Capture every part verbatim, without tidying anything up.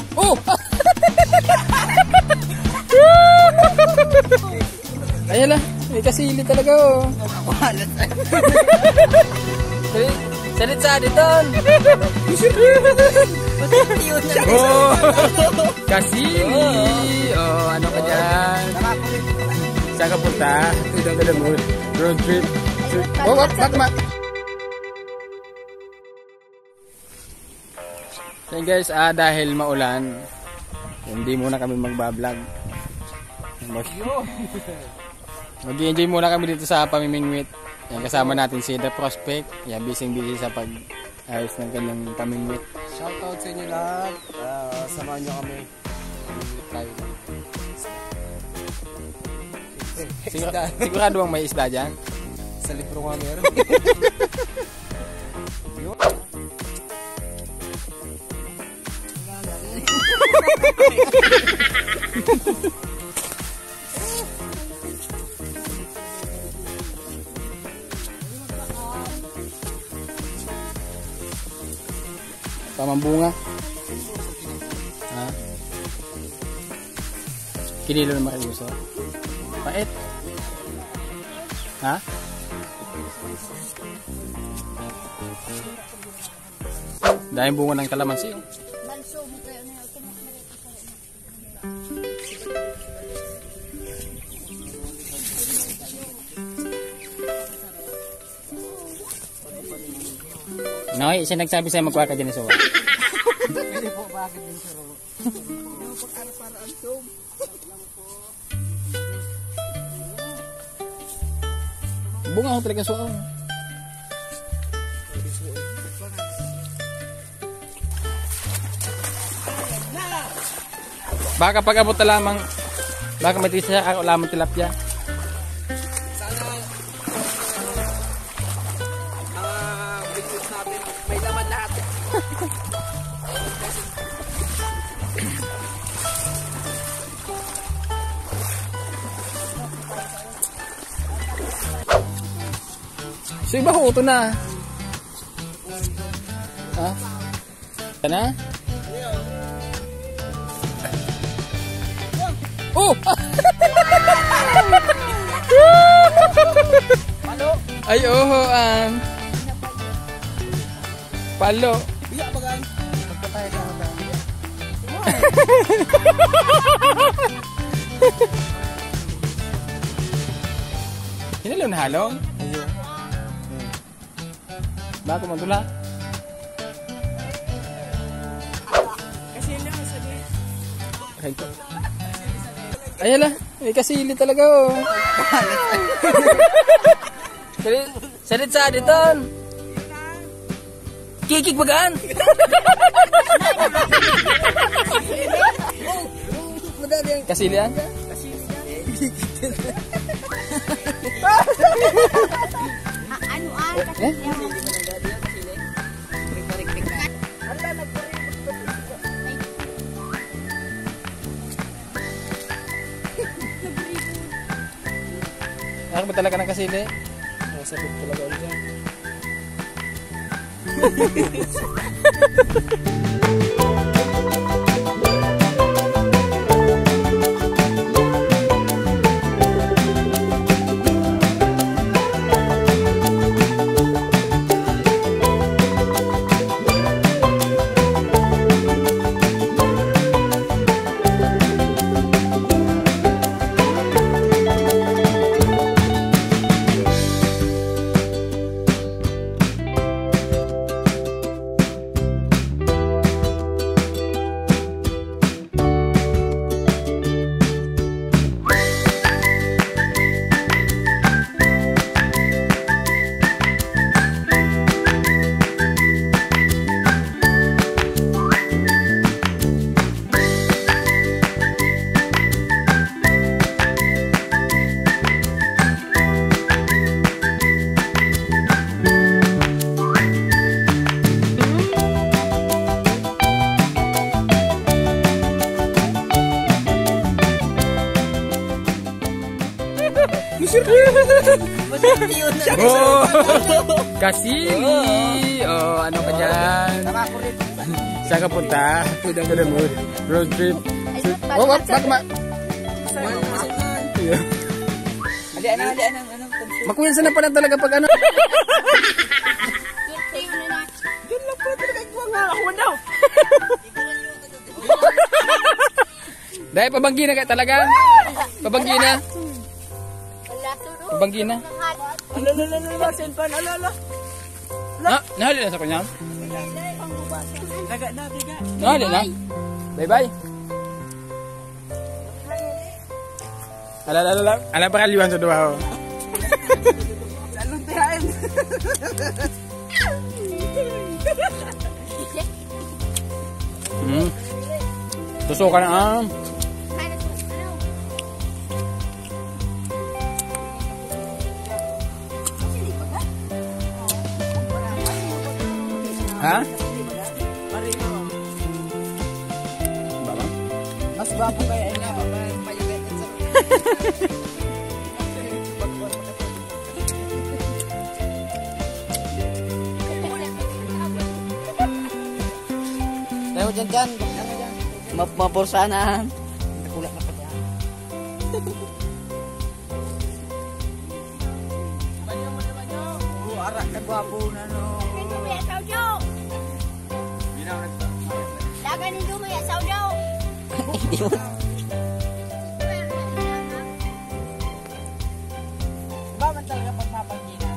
Oh! Ayan lang, may kasili talaga oh. Salit, salit sa aditon. Oh, kasili. Oh, ano ka dyan? Saan ka punta? Ito ka mo. Road trip. Oh, wap, wap, wap. So guys, ah, dahil maulan, hindi muna kami magbablog. Mag-enjoy muna kami dito sa pamimingwit. Yan, kasama natin si The Prospect. Yan, busy-busy sa pag-ayos ng kanyang pamimingwit. Shoutout sa inyo lahat. Uh, samahan nyo kami. Tayo. Sigur sigurado bang may isda dyan? Sa libro nga meron. Pamambunga. Ha? Kinilo na mariuso. Pait. Ha? Dahil bunga ng kalamansi. Oh. Noy, siya nagsabi sa'yo magkuha ka dyan sa wala. Pwede po, bakit din sa ro? Bunga ko talaga suaw. Baka pag abot na lamang, baka may tisa ako lamang tilapia. May laman lahat. So iba ko ito na. Ha? Ito na? Oh! Palo. Ay oho ang palo. Iya bagan. Pagkatay ka na. Hinalo na halong? Ayun. Bago magdula? Kasi lang sa di. Okay po. Ayan lang, may kasili talaga oh. Salit, salit sa aditon. Kikik bagaan. Kasili yan? Ano ah, kasi Eh? Ako ba talaga ng kasili? Nasabit talaga ulit yan. Oh, Kasili. Oh, ano ka dyan? Saan ka punta? Tudang ka naman. Road trip. Oh, wag, wag, wag. Ali, ano, ali, ano, ano. Makuyansa na pala talaga pag ano. Yun lang po talaga yung mga ako daw. Dahil pabanggi na ka talaga. Pabanggi na. Pabanggi na. Ala, ala, ala, ala, senpan, ala, ala. Ha? Nahali na sa kanya? Daga na, daga. Nahali na. Bye-bye. Ala, ala, ala. Ala pa kaliwan sa duwa ko. Lalong tihain. Hmm. Tusukan na ah. Ha? Baba? Mas bago kaya ina, payugat sa. Tayo dyan dyan. Maporsahan. Nakula na pa dyan. Arak ka gwapo na no. Dagan ni Duma ya saudaw. Ba man talaga pag mapangina.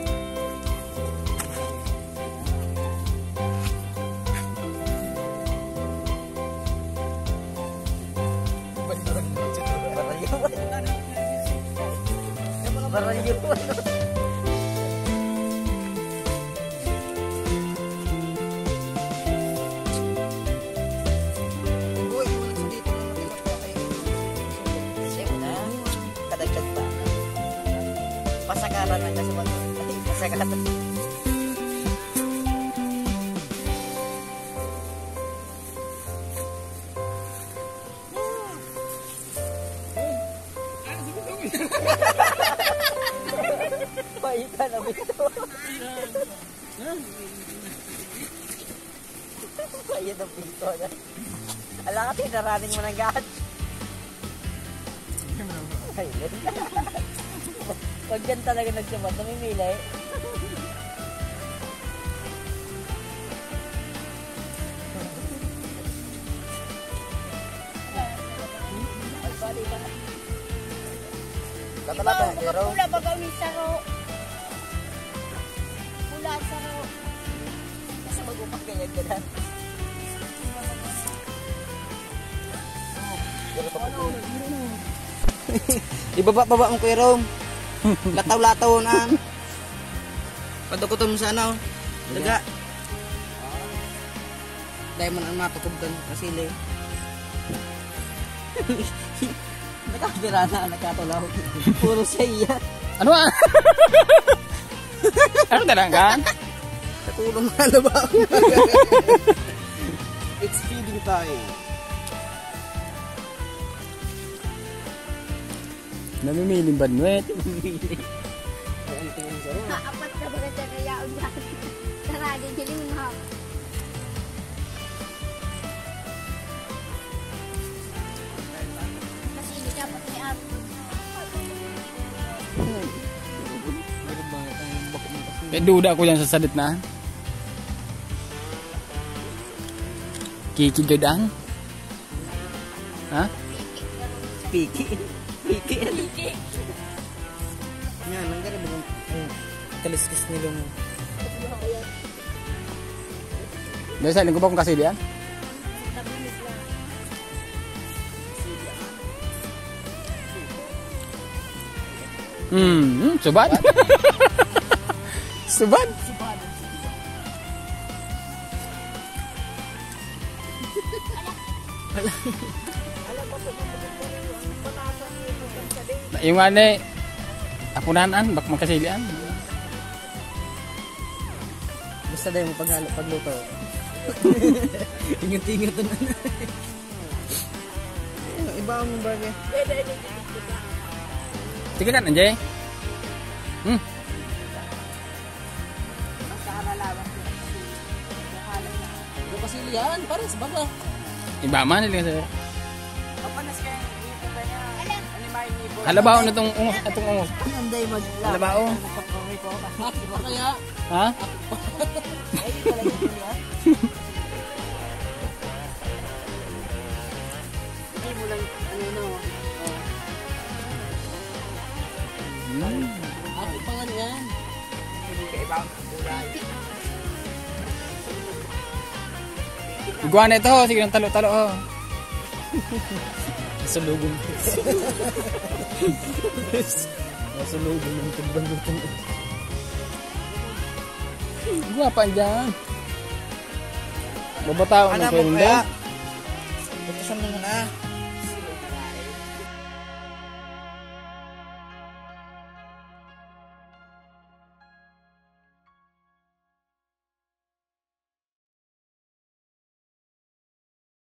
Barangay. Pasakaran lang kasi mag pasakaran. Paita na bito. Paita na bito. Alam ka, tinaraning mo ng gat. Pag yan talaga nagsabat, namimili. Katalata, Jero. Pula bagaw ni Saro. Pula Saro. Kasi mag-upak ganyan ka na. Ibaba-baba mo Kuya Rom. Lataw-lataw na. Padukutom sa ano. Daga. Dahil man ang matukubdan kasili. Nakapira na, nakatulaw. Puro sa iya. Ano ah? Ano talaga? Katulong na na ba? It's feeding time. Namimiling banwet. Apat na baga siya kaya ulit. Sarali, hiling mo. Mas ini dapat ni Ab. Eh, duda ko yan sa salit na. Kikigedang? Ha? Piki. Piki. Yan, ang ganda mo. Kaliskis nila mo. Dahil sa linggo ba kung kasi diyan? Hmm, hmm, subad. Subad. Yung ane, apunanan, bak makasilian. Basta dahil mo paghalo, pagluto. Ingat-ingat na. Iba mo bagay. Sige kan, Anjay. Hmm. Yung kasilian, pare, sebaga. Iba man nila sir. Kapanas kayo yung ipon niya. Ano ba yung ipon? Halabaw na tong ungos, atong ungos. Anday magla. Halabaw. Diba kaya? Ha? Ay, pala yung ipon niya. Hindi mo lang, ano no. Ako pa nga yan. Hindi ka ibang kulay. Iguana ito, ho. Sige ng talo-talo. Oh. Sa lugong. Sa lugong ng timbang lutong. Guwapa dyan. Babataw ng kayo. Butusan mo na.